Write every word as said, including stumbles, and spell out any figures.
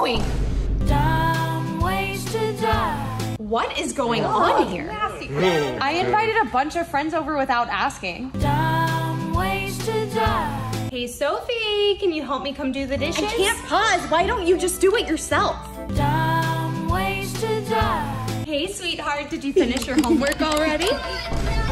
doing? Dumb ways to die. What is going on here? I invited a bunch of friends over without asking. Dumb ways to die. Hey, Sophie, can you help me come do the dishes? I can't pause. Why don't you just do it yourself? Dumb ways to die. Hey, sweetheart, did you finish your homework already?